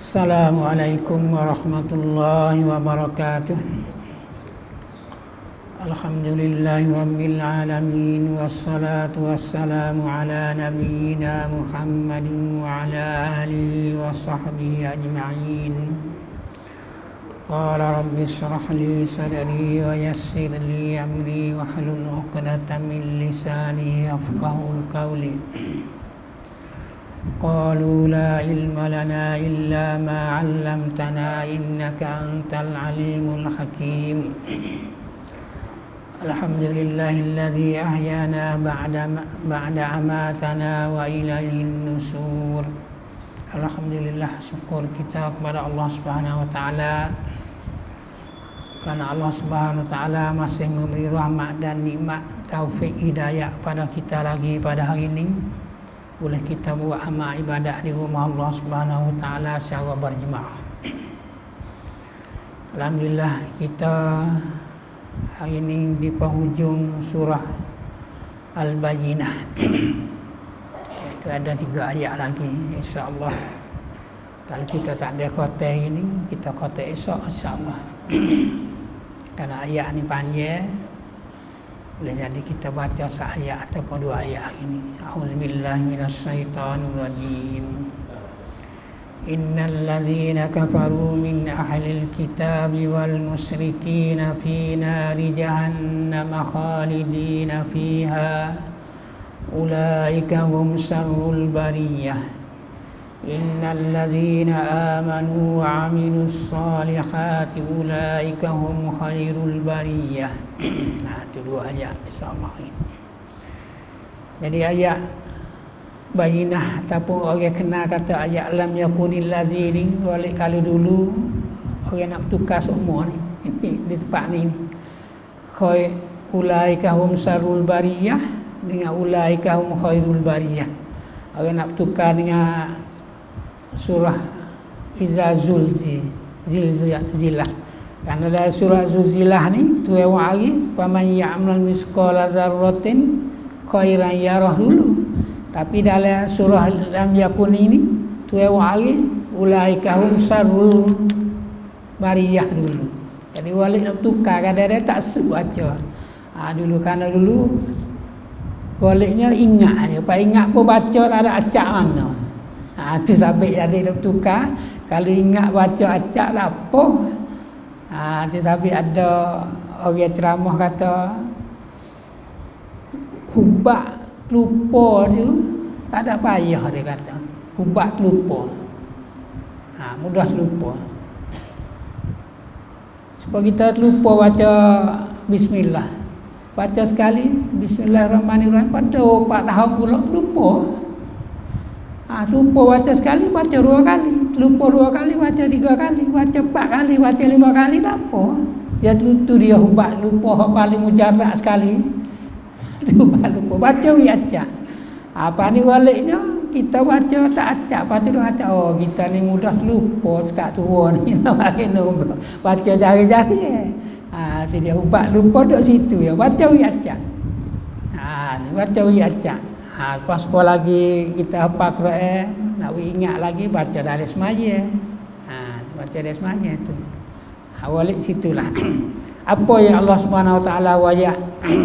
Assalamualaikum warahmatullahi wabarakatuh. Alhamdulillahi rabbil alamin, wassalatu wassalamu ala nabiyyina Muhammadin wa ala alihi wa sahbihi ajma'in. Qala rabbi shrah li sadri wa yassir li amri wahlul 'uqdatam min lisani yafqahu qawli. Qalu la ilma lana illa ma 'allamtana innaka antal alimul hakim. Alhamdulillahilladzi ahyana ba'da amatana wa ilaihin nusur. Alhamdulillah, syukur kita kepada Allah Subhanahu wa taala karena Allah Subhanahu wa taala masih memberi rahmat dan nikmat, taufik, hidayah pada kita lagi pada hari ini. Boleh kita buat amal ibadat di rumah Allah Subhanahu wa taala secara berjemaah. Alhamdulillah, kita hari ini di penghujung surah Al-Bayyinah. Itu ada 3 ayat lagi, insya-Allah. Kalau kita tak ada khatam ini, kita khatam esok insya-Allah. Karena ayat ni panjang, boleh jadi kita baca seayat ataupun 2 ayat ini. Auzubillahi minasyaitonirrajim. Innal ladzina kafaru min ahlil kitabi wal musyrikina fi nari jahannam khalidina fiha ulaika hum syarrul bariyah. Innal ladzina amanu wa 'amilus solihati ulaika hum khairul bariyah. Nah, itu 2 ayat insya-Allah. Jadi ayat Bayyinah ataupun orang kenal kata ayat lam yakunil lazini, kalau dulu orang nak tukar semua ni di tempat ni. Khair ulaika hum syarrul bariyah dengan ulaika hum khairul bariyah. Orang nak tukar dengan surah Iza Zulzilah. Karena dalam surah Zulzilah ni tu yang lagi faman ya'mal misqala dzarratin khairan yarah dulu. Tapi dalam surah lam yakun ini tu yang lagi ulaika hum syarrul bariyah dulu. Jadi wali nak tukar kadang-kadang tak sebaca. Dulu karena dulu waliknya ingat aja, pak ingat pun baca tak ada acak mana. Tu sampai jadi nak tukar. Kalau ingat baca acak lah apa. Tu sampai ada orang ceramah kata hubak lupa tu tak ada payah, dia kata. Hubak lupa. Mudah lupa. Supaya kita lupa baca bismillah. Baca sekali bismillahirrahmanirrahim pada 4 tahun pula lupa. Lupa baca sekali, baca 2 kali. Lupa 2 kali, baca 3 kali. Baca 4 kali, baca 5 kali, tak apa. Tu dia hubak lupa paling mujarab sekali. Hubak lupa. Baca acak. Apa ni waliknya? Kita baca tak acak. Lepas tu dia kata, oh kita ni mudah lupa sekat tua ni. Baca jari-jari. Dia hubak lupa duduk situ ya. Baca acak. Baca acak. Lepas sekolah lagi kita hafal Quran, nak ingat lagi baca dari semaya. Baca dari semaya tu. Walik situlah. Apa yang Allah Subhanahu wa taala wayak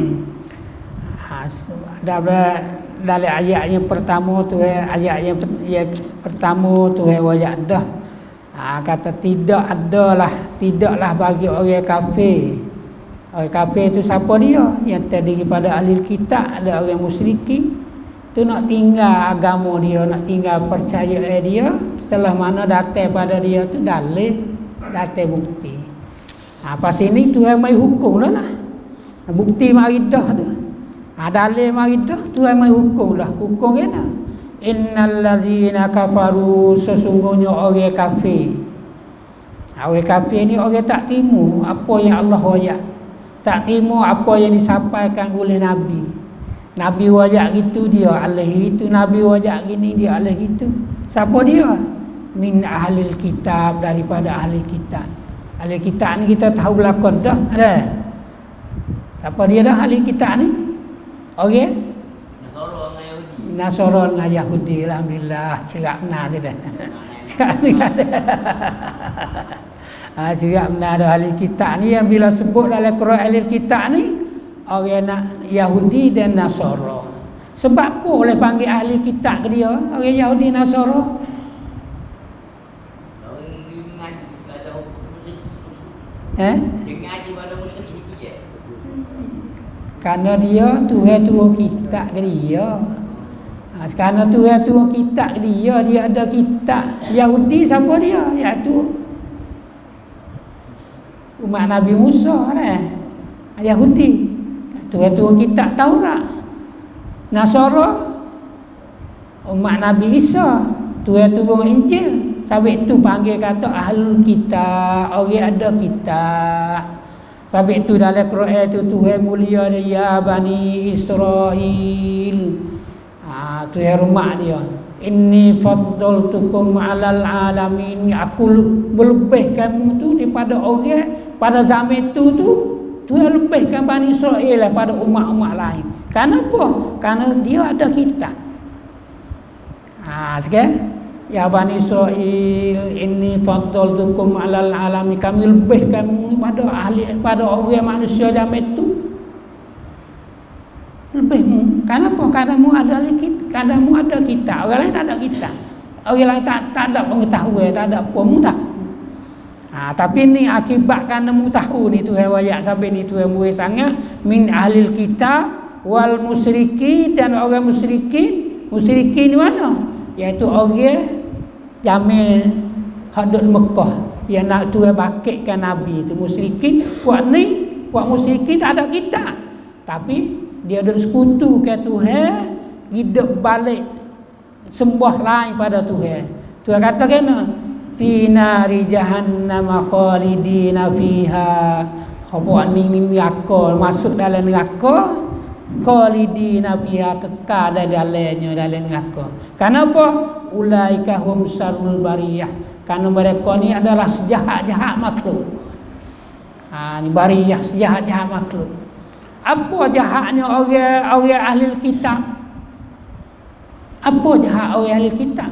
dari ayat yang pertama tu, ayat yang pertama tu wayak dah. Kata tidaklah bagi orang kafir. Orang kafir itu siapa dia? Yang terdiri pada ahli kitab, ada orang musyrikin. Tu nak tinggal agama dia, nak tinggal percaya dia, setelah mana datang pada dia tu dalil, datang bukti. Pas ini Tuhan mai hukum lah. Bukti mari dah tu. Dalil mari dah, Tuhan mai hukum lah. Hukum kena. Innal ladzina kafaru, sesungguhnya orang kafir. Orang kafir ni orang tak timu apa yang Allah wayak. Tak timu apa yang disampaikan oleh Nabi. Nabi wajak gitu dia alih itu, Nabi wajak gini dia alih itu. Siapa dia? Min ahlil kitab, daripada ahli kitab. Ahli kitab ni kita tahu belakang dah ada. Siapa dia dah ahli kitab ni? Okey. Nasara dengan Yahudi. Alhamdulillah cerak benar dia dah. Cakap ni ada. Cakap benar ada ahli kitab ni yang bila sebut dalam Quran ahli kitab ni orang nak Yahudi dan Nasara. Sebab apa boleh panggil ahli kitab ke dia? Orang Yahudi Nasara. Karena dia Tuhan turun kitab ke dia. Karena Tuhan turun kitab ke dia, dia ada kitab. Yahudi siapa dia? Iaitu umat Nabi Musa kan? Yahudi. Tuhan turun kitab Taurat. Nasara umat Nabi Isa. Tuhan turun Injil. Sebab itu panggil kata ahlul kitab, orang ada kitab. Sebab itu dalam Quran itu Tuhan mulia dia, ya Bani Israel. Tuhan rumah dia. Inni faddaltukum alal alamin. Aku melebihkan kamu tu daripada orang pada zaman itu tu. Tuhan lebihkan Bani Israel pada umat-umat lain. Kenapa? Karena dia ada kitab. Okay? Ya Bani Israel, inni faddaltukum alal alamin. Kami lebihkan pada ahli, pada orang manusia zaman itu. Lebihmu. Kenapa? Karena mu ada kitab. Karena mu ada kitab. Orang lain tak ada kitab. Orang lain tak ada pengetahuan, tak ada apa. Mu tak. Tapi ni akibat kerana mu tahu ni Tuhan wayak sampai ni Tuhan murid sangat min ahlil kitab wal musyrikin, dan orang musyrikin. Musyrikin mana? Iaitu orang Jamil hadut Mekah yang nak Tuhan bakitkan Nabi itu. Musyrikin, puak musyrikin tak ada kitab, tapi dia duk sekutu ke Tuhan, hidup balik sembah lain pada Tuhan. Tuhan kata kena fi nari jahannam khalidina fiha. Apa ni neraka, masuk dalam neraka, khalidina fiha, kekal dalamnya, dalam neraka. Kenapa? Ulaika hum syarrul bariyah. Karena mereka ni adalah sejahat-jahat makhluk. Ni bariyah, sejahat-jahat makhluk. Apa jahatnya orang ahli kitab? Apa jahat orang ahli kitab?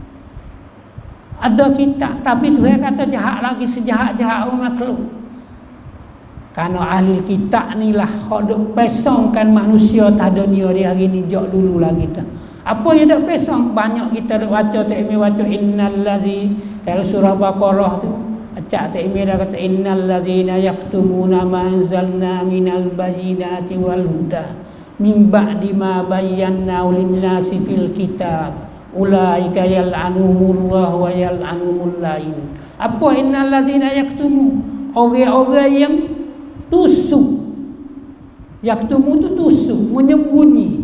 Ada kitab, tapi Tuhan kata jahat lagi, sejahat-jahat orang makhluk. Karena ahli kitab ni lah hak duk pesongkan manusia tak dunia di hari ni, jauh dulu lagi dah. Apa yang dak pesong? Banyak kita dak baca takmir baca innallazi dalam surah Baqarah tu. Acak takmir dah kata innallazina yaktumuna ma anzalna minal bayyinati wal huda min ba'di ma bayyana lin-nasi fil kitab ulaika yal'anuhumullah wa yal'anumul lain. Apa innallazina yaktumu? Orang-orang yang tusuk. Yaktumu tu tusuk, menyembunyi.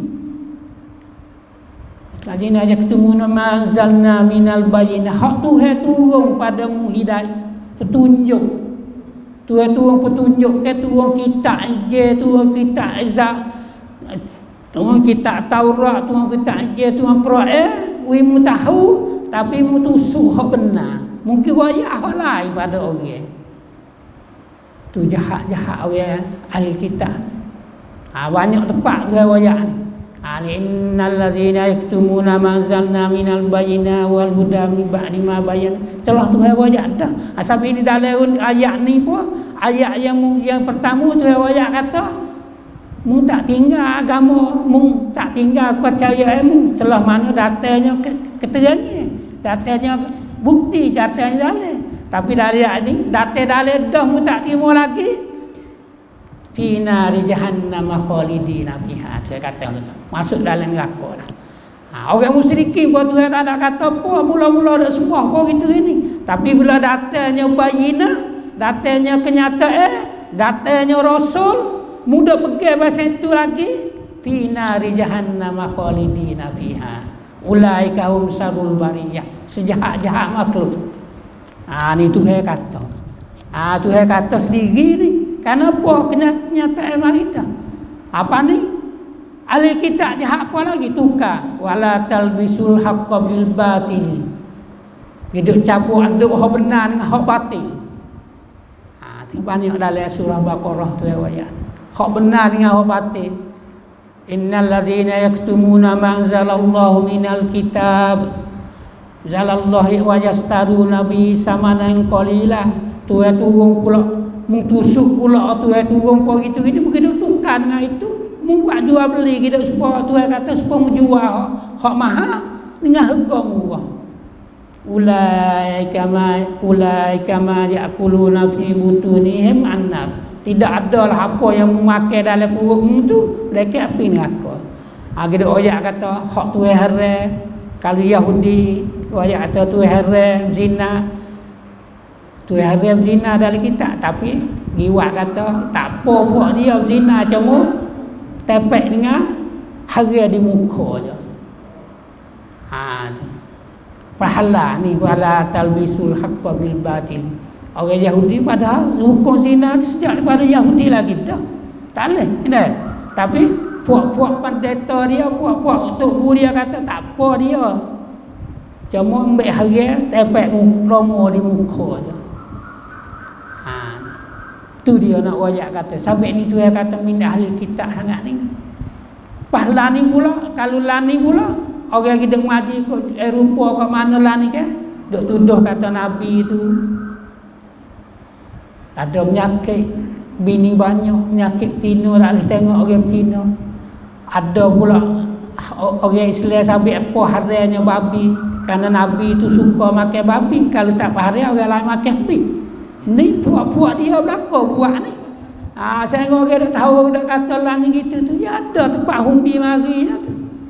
Lajina yaktumuna ma anzalna minal bayyinah. Hak Tuhan turun padamu hidayah, petunjuk. Tuhan turun petunjuk ke turun kitab je, turun kitab Izah, turun kitab Taurat, turun kitab je, turun Quran. Wimu tahu tapi mu tusuk hak benar. Mungkin wayah hak lain pada orang. Tu jahat-jahat orang ahli kitab. Banyak tempat tu wayah. Innal ladzina yaktumuna ma anzalna minal bayyinati wal huda min ba'di ma bayyana. Celah tu ayat dah. Asal ini dalam ayat ni pun ayat yang pertama tu ayat kata mu tak tinggal agama, mu tak tinggal percaya mu setelah mana datanya keterangan, datanya bukti, datanya dalil. Tapi dari ayat ni data dalil dah mu tak terima lagi. Fi nari jahannam khalidina fiha. Dia kata masuk dalam neraka dah. Orang musyrikin buat Tuhan tak ada kata apa, mula-mula dak semua apa gitu ini. Tapi bila datanya bayinah, datanya kenyataan, datanya rasul, mudah pegang bahasa itu lagi. Fi nari jahannam khalidina fiha. Ulaika hum syarrul bariyah. Sejahat-jahat makhluk. Ni Tuhan kata. Tuhan kata sendiri ni. Kenapa? Kenyataan kita. Apa ni? Ahli kitab jahat apa lagi? Tukar. Wala talbisul haqqa bil batil. Hidup cabut aduk hak benar dengan hak batil. Banyak dalam surah Baqarah tu ayat. Hak benar dengan hak batil. Innal ladzina yaktumuna ma anzalallahu minal kitab Zalallahi wa yastaru nabi samanan qalila. Tuhan turun pula mengtusuk pula Tuhan turun pula gitu ini begitu tukar dengan itu membuat jual beli kita supaya Tuhan kata supaya menjual hak mahal dengan harga murah. Ulaika ma ya'kuluna fi butunihim annab. Tidak ada lah apa yang memakai dalam perutmu tu mereka api neraka. Ada ayat kata hak Tuhan haram. Kalau Yahudi ayat kata Tuhan haram zina. Tuhan haram zina dalam kitab, tapi giwak kata tak apa buat dia zina cuma tepek dengan haram di muka je. Pahala ni wala talbisul haqqa bil batil. Orang Yahudi padahal hukum zina sejak daripada Yahudi lagi dah. Tak boleh, kan? Tapi puak-puak pendeta dia, puak-puak untuk guru dia kata tak apa dia. Cuma ambil haram tepek romo di muka je. Tu dia nak wayak kata. Sampai ni tu dia kata min ahli kitab sangat ni. Pahala ni pula, kalau lani pula orang kita mati kot rupa kat mana lah ni kan duk tuduh kata Nabi tu ada penyakit bini banyak, penyakit tino tak boleh tengok orang tino. Ada pula orang Islam sampai apa hariannya babi kerana Nabi tu suka makan babi. Kalau tak hari orang lain makan babi. Ni puak-puak dia belakang buat ni. Saya orang dah tahu dah kata lah ni gitu tu. Ya ada tempat humbi mari tu.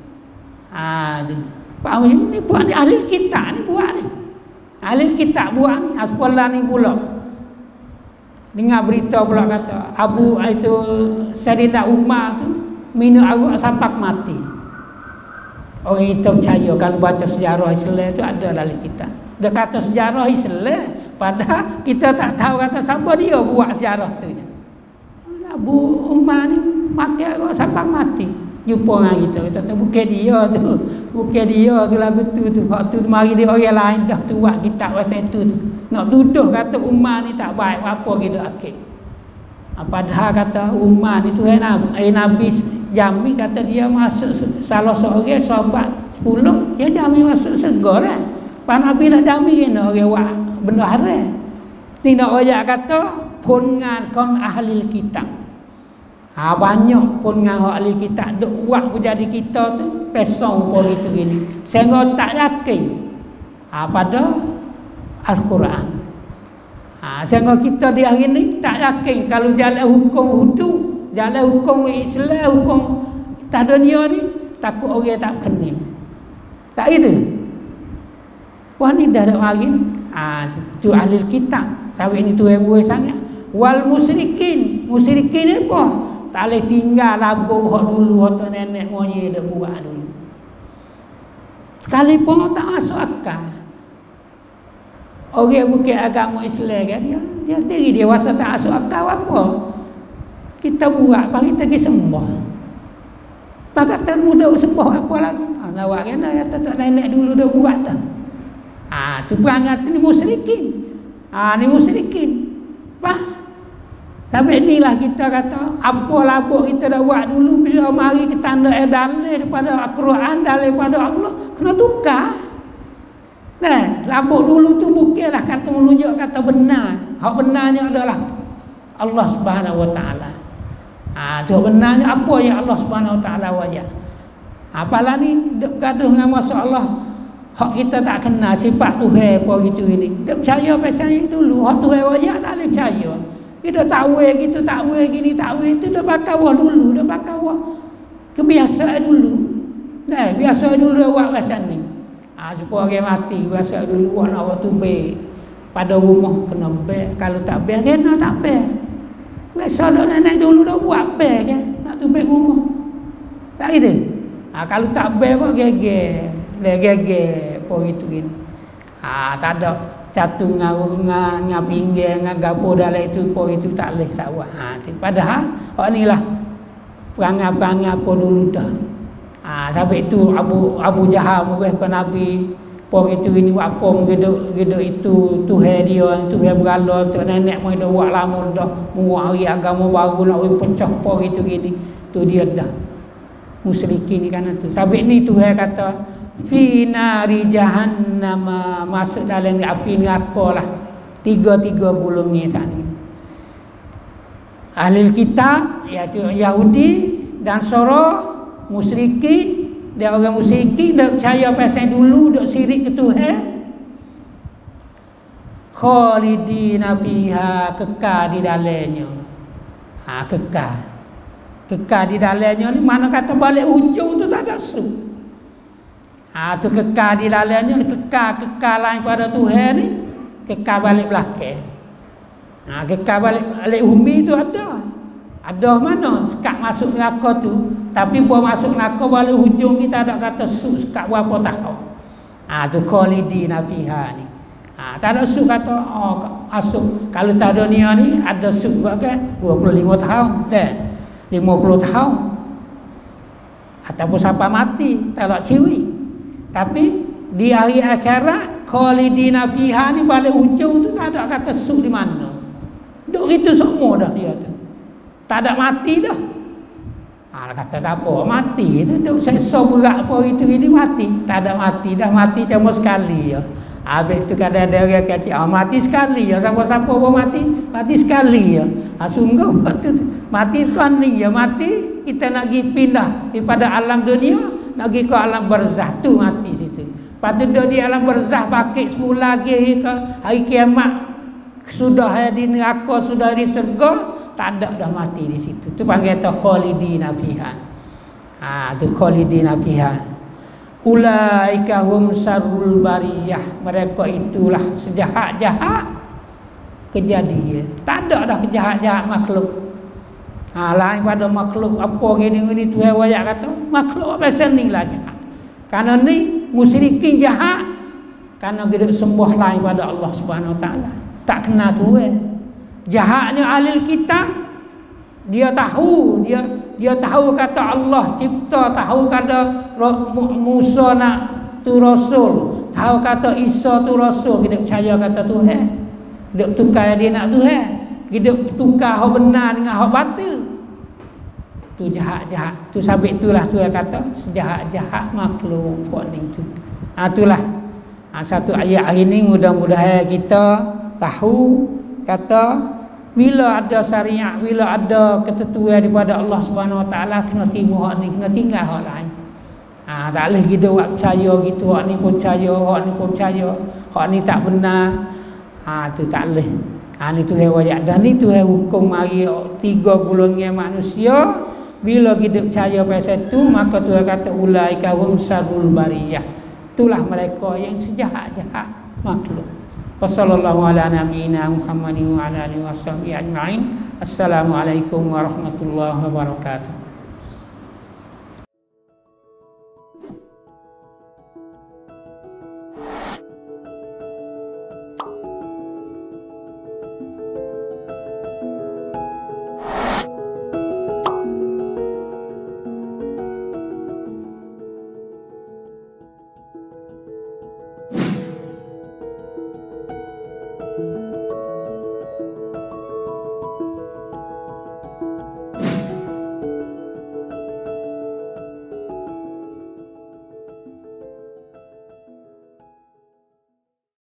Pak ni buat ni ahli kitab ni buat ni. Ahli kitab buat ni. Sekolah ni pula. Dengar berita pula kata Abu itu Sayyidina Umar tu minum arak sampai mati. Orang itu percaya kalau baca sejarah Islam tu ada dalam kitab. Dia kata sejarah Islam, padahal kita tak tahu kata siapa dia buat sejarah tu. Abu Umar ni makan arak sampai mati. Jumpa dengan kita tu bukan dia tu lagu tu hak tu mari dia orang lain dah tu buat kitab pasal tu nak duduk kata Umar ni tak baik apa gitu akhir. Padahal kata Umar ni tu Nabi jamin kata dia masuk salah seorang sahabat 10 dia jamin masuk syurga lah. Pak Nabi nak jamin orang buat benda haram. Ni nak ayat kata pungan kaum ahli kitab. Banyak pun dengan ahli kitab duk buat jadi kita tu pesong apa gitu gini. Sehingga tak yakin pada Al-Quran. Sehingga kita di hari ni tak yakin kalau jalan hukum wudu, jalan hukum Islam, hukum tak dunia ni takut orang tak kena. Tak itu. Wah ni dah ada hari ni. Tu ahli kitab. Sampai ni tu buat sangat. Wal musyrikin ni apa? Tak boleh tinggal labuk hak dulu atau nenek moyang dah buat dulu. Sekali pun tak masuk akal. Orang bukan agama Islam kan dia diri dia rasa tak masuk akal apa. Kita buat bagi kita pergi sembah. Pakatan muda sembah apa lagi? Nawak kan tak nenek dulu dah buat dah. Tu perangai ni musyrikin. Ni musyrikin. Sampai inilah kita kata apa labuk kita dah buat dulu bila mari kita nak dalil daripada Al-Quran, dalil daripada Allah kena tukar. Labuk dulu tu bukanlah kata menunjuk kata benar. Hak benarnya adalah Allah Subhanahu Wa Taala. Tu benarnya apa yang Allah Subhanahu Wa Taala wajah. Apalah ni duk gaduh dengan masalah hak kita tak kenal sifat Tuhan apa gitu ini. Dia percaya pasal dulu hak Tuhan wajah tak boleh percaya. Kita takwil gitu, takwil gini, takwil itu dah bakawah dulu, dah bakawah kebiasaan dulu. Biasa dulu buat pasal ni. Supaya orang mati, biasa dulu buat nak waktu baik. Pada rumah kena baik, kalau tak baik kena tak baik. Biasa dah nenek dulu dah buat baik kan, nak tu baik rumah. Tak gitu. Kalau tak baik kok geger, apa gitu gini. Tak ada satu ngah pinggir ngah gapo dalam itu po itu tak leh tak buat. Padahal ni lah perangai apa dulu dah. Sampai itu Abu Jahal murah ke Nabi po itu ini buat apa gedok itu Tuhan dia Tuhan berala tu nenek mai dah buat lama dah muak hari agama baru nak pecah po itu gini tu dia dah musyrikin ni kan tu. Sampai ni Tuhan kata fi nari jahannam, masuk dalam api neraka lah. Tiga gulung ni saat ni. Ahli kitab iaitu Yahudi dan Nasara, musyrikin, dia orang musyrikin dak percaya pasal dulu dak syirik ke Tuhan. Khalidina fiha, kekal di dalamnya. Kekal di dalamnya ni mana kata balik ujung tu tak ada su. Tu kekal di dalamnya, kekal lain pada Tuhan ni, kekal balik belakang. Kekal balik bumi tu ada. Ada mana sekat masuk neraka tu, tapi buat masuk neraka balik hujung kita ada kata su sekat berapa tahun. Tu khalidina fiha ni. Tak ada su kata masuk. Kalau tak ada ni ada su kan 25 tahun dan 50 tahun. Ataupun sampai mati tak ada ciri. Tapi di hari akhirat khalidina fiha ni balik hujung tu tak ada kata su di mana. Duk itu semua dah dia tu. Tak ada mati dah. Kata tak apa, mati tu duk seksa berat apa itu ini mati. Tak ada mati dah, mati cuma sekali ya. Habis tu kadang ada orang kata mati sekali ya, siapa-siapa pun mati sekali ya. Sungguh mati tu ni ya, mati kita nak pergi pindah daripada alam dunia nak pergi ke alam barzah tu mati situ. Lepas tu di alam barzah bakit semula lagi ke hari kiamat, sudah di neraka, sudah di syurga, tak ada dah mati di situ. Tu panggil tu khalidina fiha. Tu khalidina fiha. Ulaika hum syarrul bariyah. Mereka itulah sejahat-jahat kejadian. Tak ada dah kejahat-jahat makhluk. Lain pada makhluk apa gini Tuhan wayak kata makhluk apa ni lah jahat. Karena ni musyrikin jahat karena dia sembah lain pada Allah Subhanahu Wa Taala. Tak kena Tuhan. Jahatnya ahli kitab, dia tahu kata Allah cipta, tahu kata Musa nak tu rasul, tahu kata Isa tu rasul, kita percaya kata Tuhan. Dia tukar dia nak Tuhan, dia tukar hak benar dengan hak batil. Tu jahat-jahat. Tu sabit itulah Tuhan kata sejahat-jahat makhluk buat ni tu. Itulah satu ayat hari ni mudah-mudahan kita tahu kata bila ada syariat, bila ada ketentuan daripada Allah Subhanahu Wa Taala kena terima hak ni, kena tinggal hak lain. Tak boleh kita buat percaya gitu, hak ni pun percaya, hak ni pun percaya, hak ni tak benar. Tu tak boleh. Ni Tuhan wajak dah ni Tuhan hukum mari 3 golongan manusia. Bila kita percaya pasal tu, maka Tuhan kata ulaika hum syarrul bariyah. Itulah mereka yang sejahat-jahat makhluk. Wassallallahu ala nabiyyina Muhammadin wa ala alihi washabihi ajma'in. Assalamualaikum warahmatullahi wabarakatuh.